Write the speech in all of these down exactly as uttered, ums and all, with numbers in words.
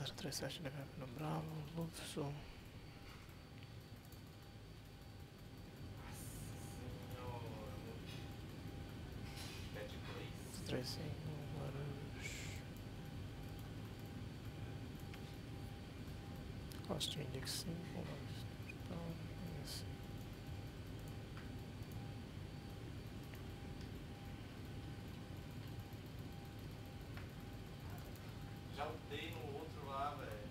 zero três sete D V P no Bravo, Luxo. três cinco, Guarulhos. Cost Index cinco, então, isso. Já lutei no outro lá, velho.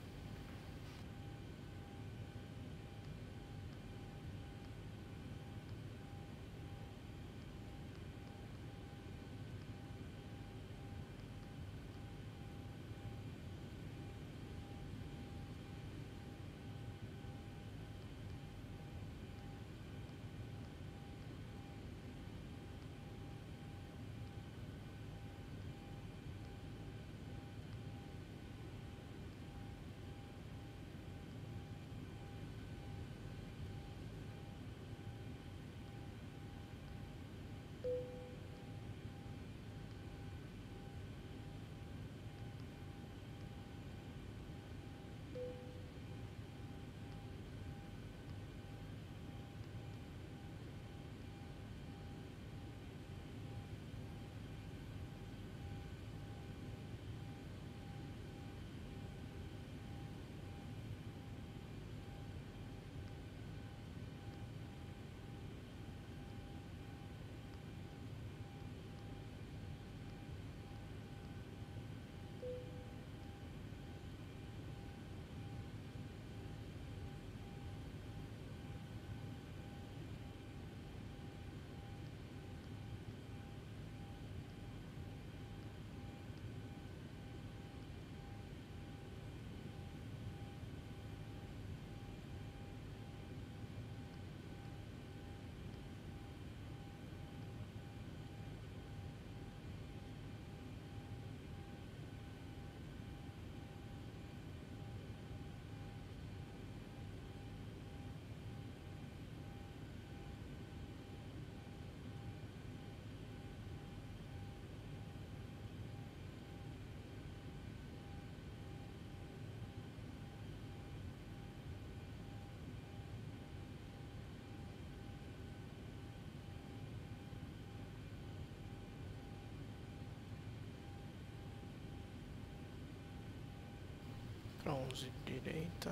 Para onze direita.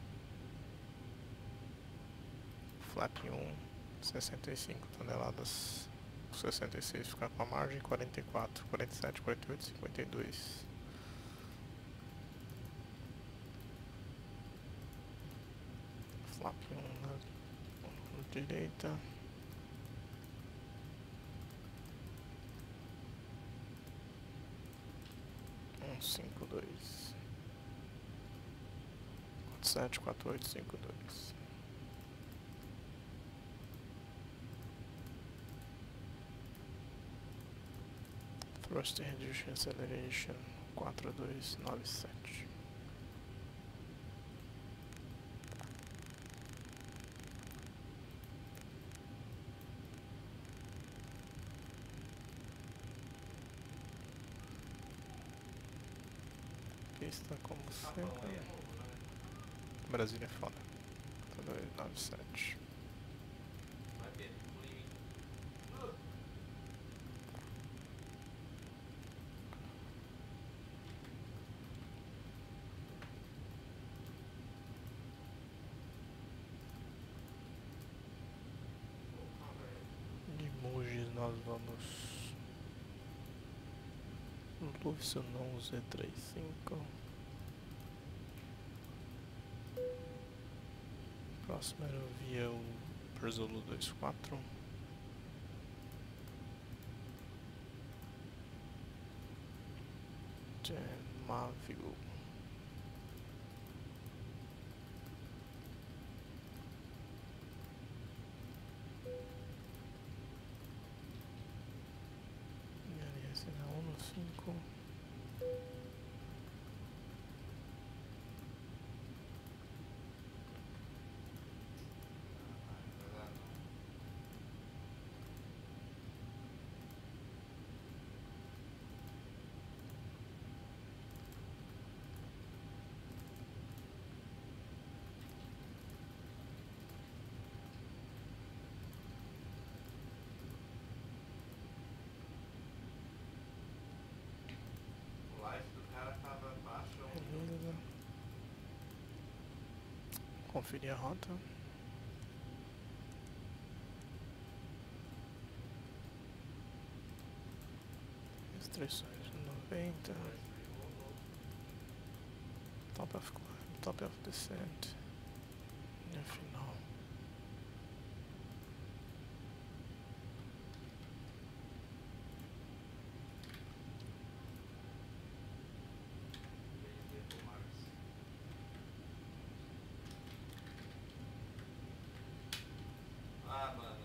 Flap um, sessenta e cinco toneladas. sessenta e seis ficar com a margem. quarenta e quatro, quarenta e sete, quarenta e oito, cinquenta e dois. Flap um na direita. um cinco dois. quatro sete, quatro oito, cinco dois. Thrust Reduction Acceleration quatro dois nove sete. Pista como sempre. Brasília é foda. dois nove sete. De Mogi nós vamos Lúcio Z trinta e cinco. Próxima aerovia o Persolo vinte e quatro. Gemavio. L S na um cinco. Conferir a rota. Restrições noventa. Top of climb, top of descent. E a final. Ah, mano.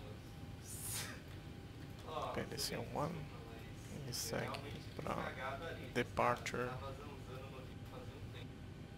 Ó, P D C um desculpa, e mas segue realmente tinha para cagado ali. departure. Tava zanzando no vídeo fazia um tempo.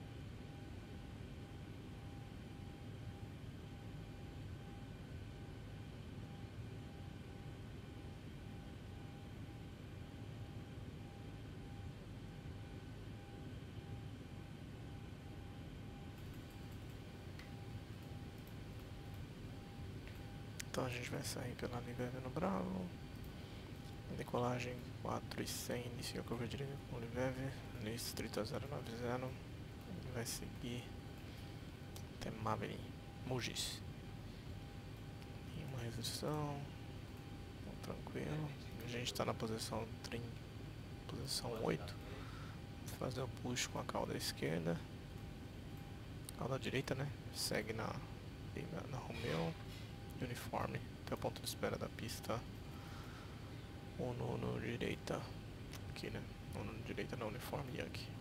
Então a gente vai sair pela Liveve no Bravo. Decolagem quatro e cem, inicia a curva direita com Liveve, distrito zero nove zero. E vai seguir até Maverick, Mugis. Nenhuma restrição, tranquilo. A gente está na posição trinta, posição oito. Vou fazer o push com a cauda esquerda. Cauda direita, né? Segue na, na, na Romeo. Uniforme até o ponto de espera da pista. Uno no direita. Aqui, né? Uno no direita na uniforme e aqui.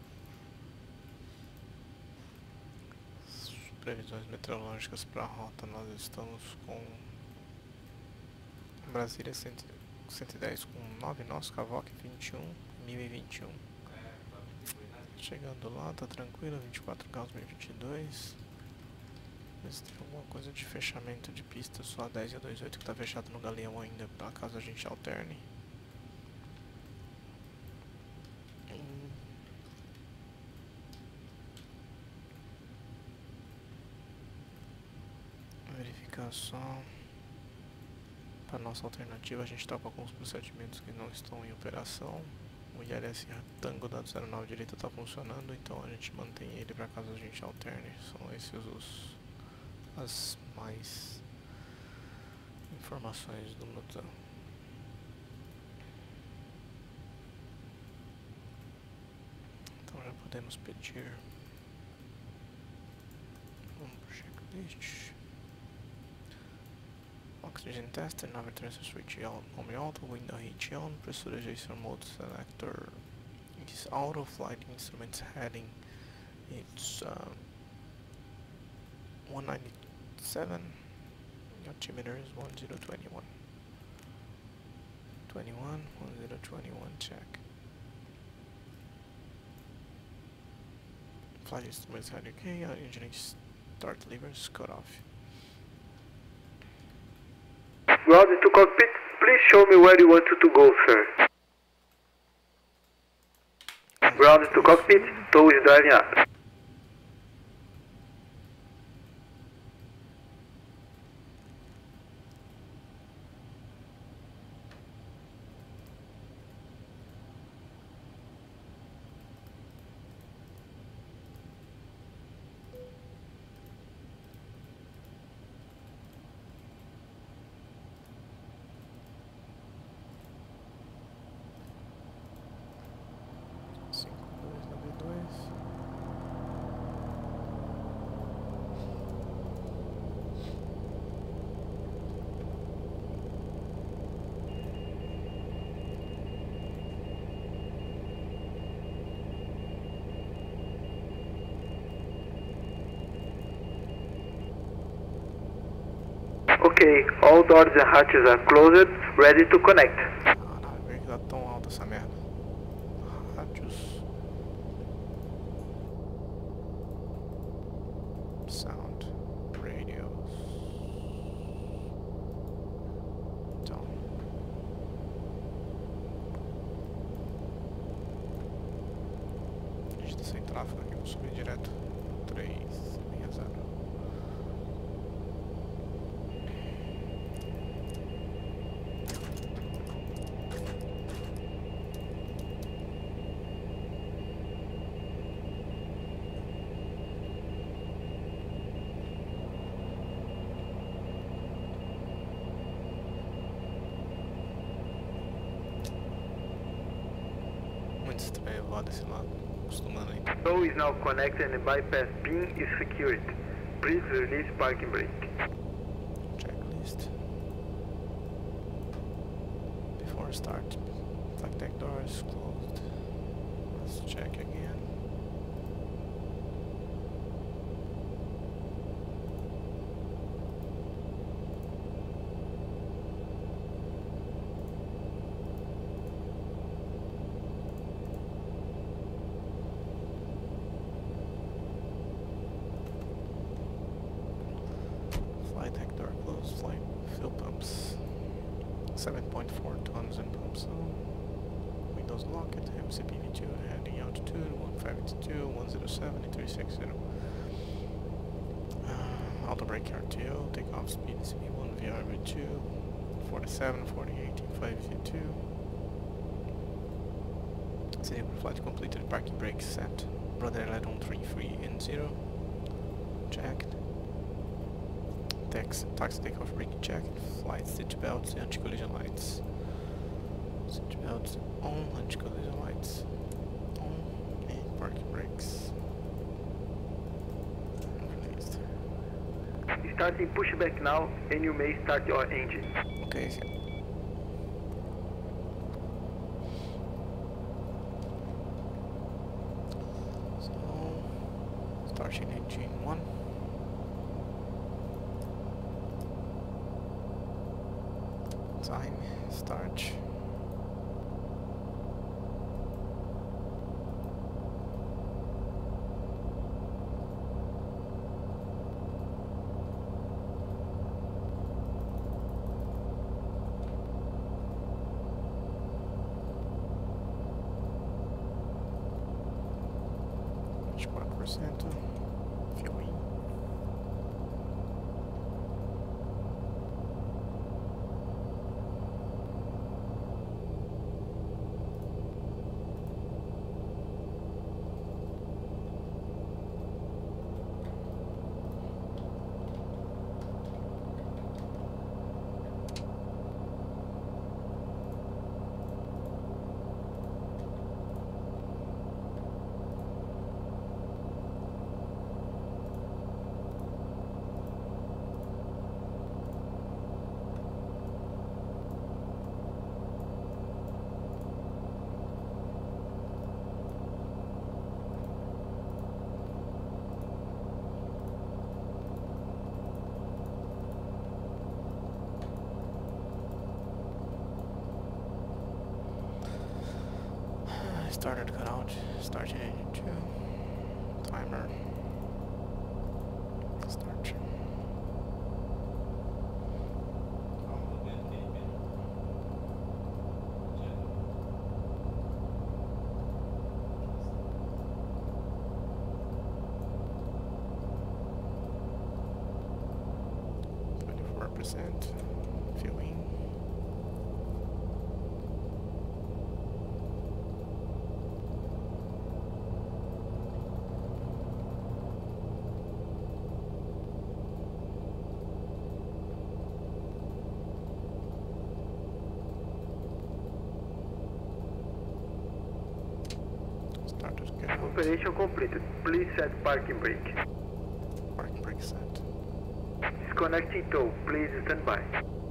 Previsões meteorológicas para a rota, nós estamos com Brasília cento e dez com nove nós, Cavoque vinte e um, mil e vinte e um. Chegando lá, tá tranquilo, vinte e quatro graus, mil e vinte e dois. Mas tem alguma coisa de fechamento de pista, só a dez e a vinte e oito que tá fechado no Galeão ainda, para caso a gente alterne. Hum. Verificar só. Para nossa alternativa, a gente está com alguns procedimentos que não estão em operação. O I L S Tango da zero nove direita está funcionando, então a gente mantém ele para caso a gente alterne. São esses os as mais informações do Mutan. Então já podemos pedir. Vamos para o checklist. Oxygen tester, navigator transfer switch on, home auto, window heat on, pressurization mode selector is auto, flight instruments heading, it's uh, one ninety-seven, altimeter is one zero two one, twenty-one, one zero two one, check. Flight instruments heading okay, uh, engine start levers cut off. Ground to cockpit, please show me where you want to go, sir. Ground to cockpit, tow is driving up. Okay, all doors and hatches are closed, ready to connect. Ah, não, por que tá tão alta essa merda? Rádios. Sound. Radios. Então. A gente tá sem tráfego aqui, vou subir direto. três, seis zero. voar desse lado, acostumando aí. Tow is now connected and bypass pin is secured. Please release parking brake. Checklist. Before start, flight deck door is closed. Let's check again. Flight deck door closed, flight fuel pumps. seven point four tons in pump zone. Windows locked, M C P V two heading altitude one five two, one zero seven, three six zero. Uh, auto brake R T O, takeoff speed C V one V R V two, forty-seven, forty-eight, five V two. Zero flight completed, parking brake set. Rudder aileron three three and zero. Checked. Taxi, taxi takeoff brake checked. Flight seat belts, anti-collision lights. Seat belts on, anti-collision lights on, and parking brakes. Released. Starting pushback now, and you may start your engine. Okay. So, starting engine one. Time, start. twenty-four percent fueling. Started cutout, starting engine two, timer, start. twenty-four percent fueling. Started cutout. Operation completed. Please set parking brake. Parking brake set. Disconnecting tow. Please stand by.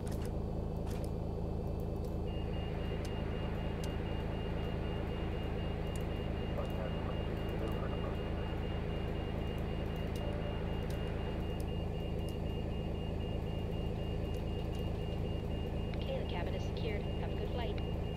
Okay, the cabin is secured. Have a good flight.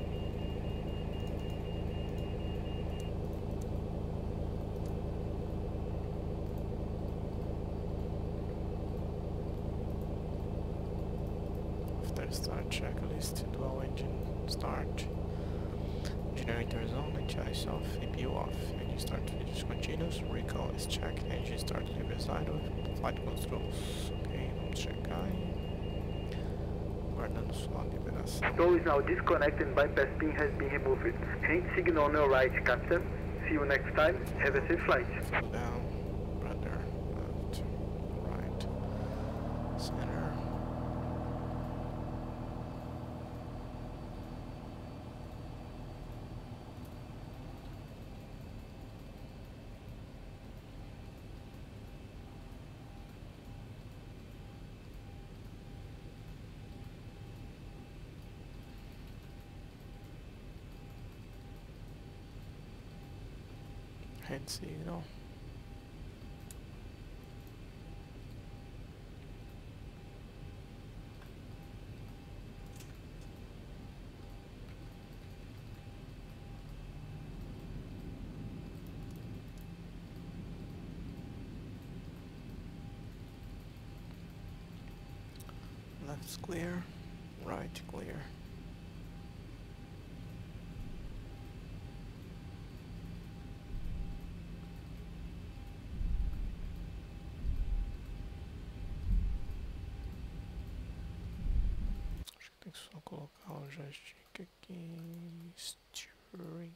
After start checklist, dual engine start. Generator is on, H I S off, A P U off. Engine start is continuous, recall is checked, engine start reverse idle, flight controls. Ok, vamos checar aí. Guardando só a liberação. Tow is now disconnected and bypass pin has been removed. Hand signal on your right, Captain. See you next time. Have a safe flight. Slow down, rudder, left, right, center. hand signal. Left's clear, right clear. Acho que tem que só colocar o joystick aqui. Steering.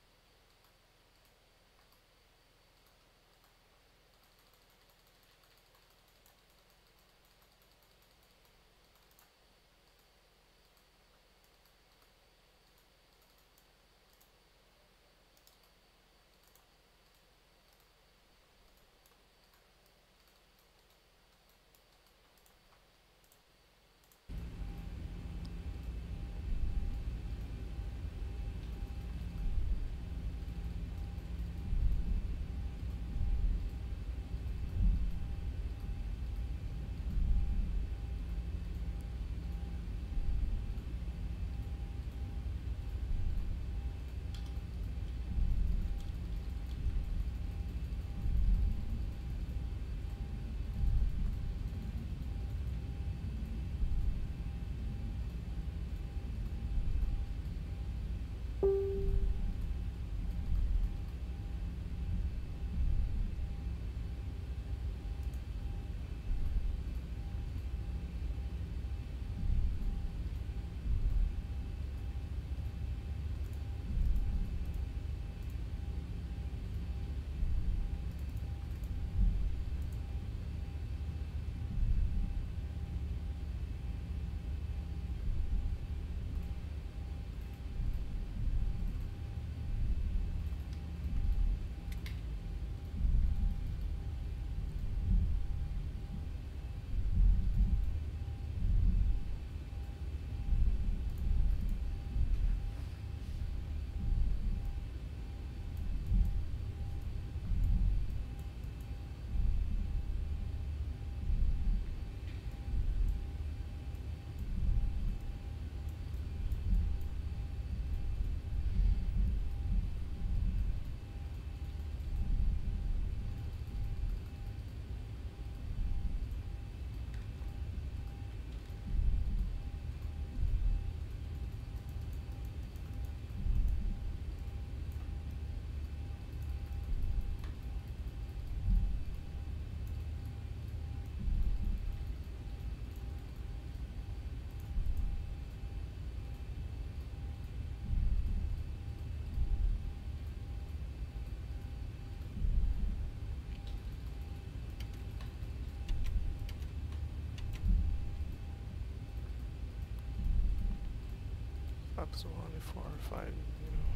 Perhaps one, four, five, you know.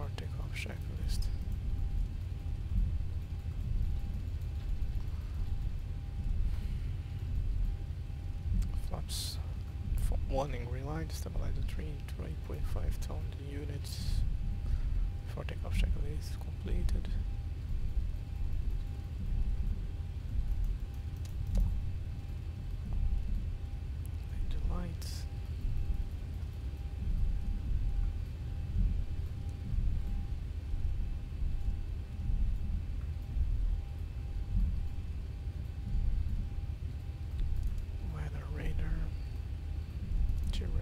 takeoff checklist. Flaps. Warning, reline, stabilizer three to eight point five ton units. Before takeoff checklist completed. Engine lights. Weather radar. Terrain.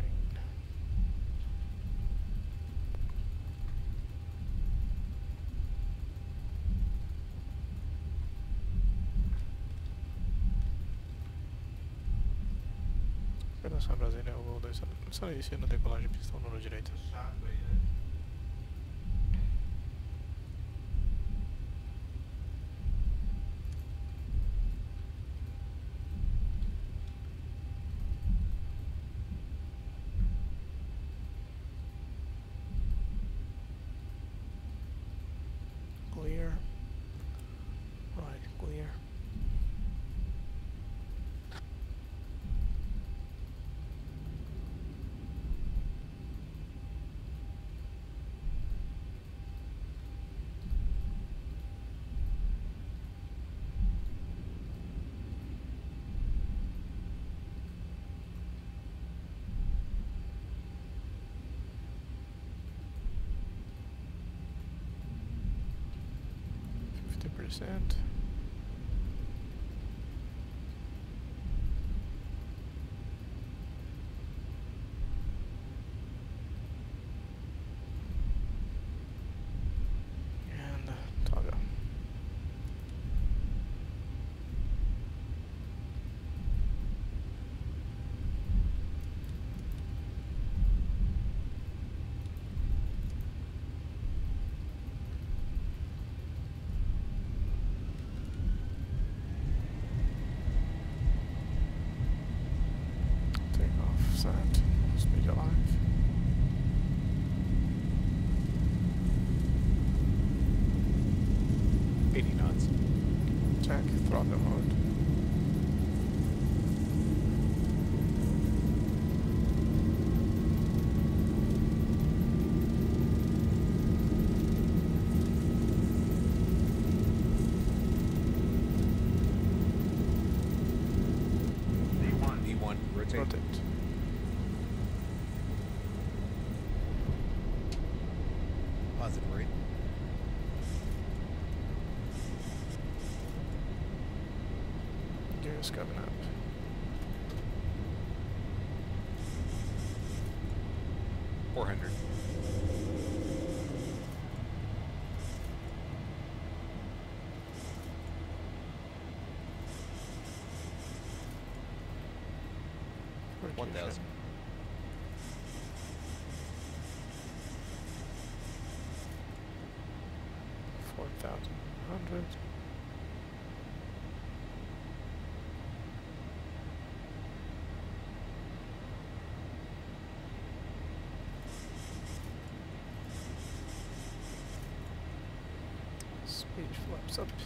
Operação Brasília, o voo dois, só iniciando a decolagem, pistão no direita. Chato aí, né? Clear. Right, clear. fifty percent. And toggle. Takeoff set. Speed alive. eighty knots. Check throttle mode. E one, rotate. Rotate. Positive rate. Gears coming up. four hundred. one thousand. Four thousand one hundred. Speed flaps up.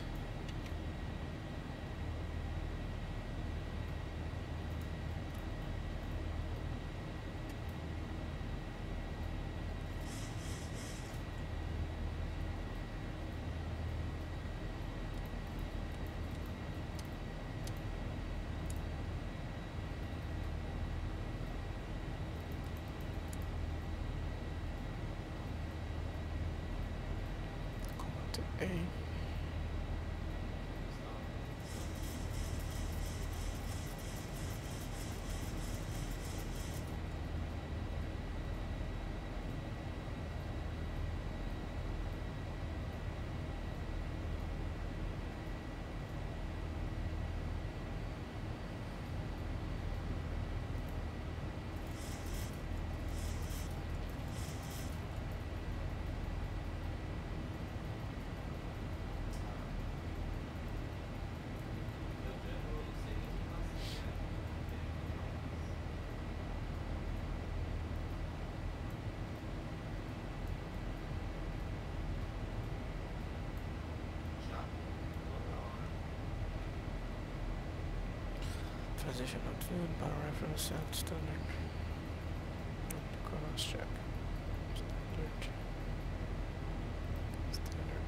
Command to A. Position not viewed by reference set standard. Cross check. Standard. Standard.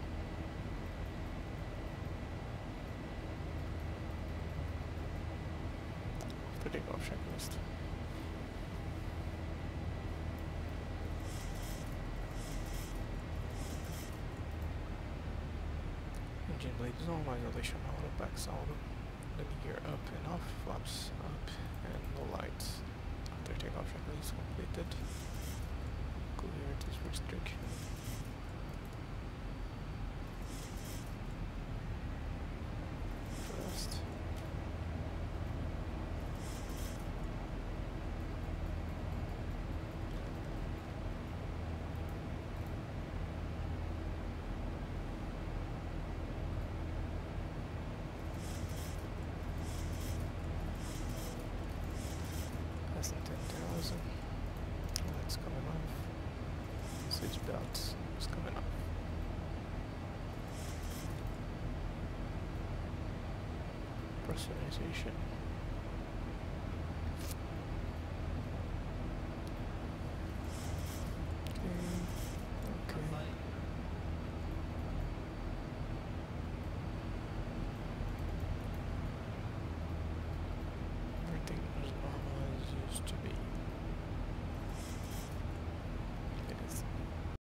The takeoff checklist. Engine blades on, isolation auto, back auto. Linear up and off, flaps up and no lights. After takeoff checklist completed. Clear this restriction. First. Less than ten thousand. Lights coming off. Switch belts is coming off. Personalization.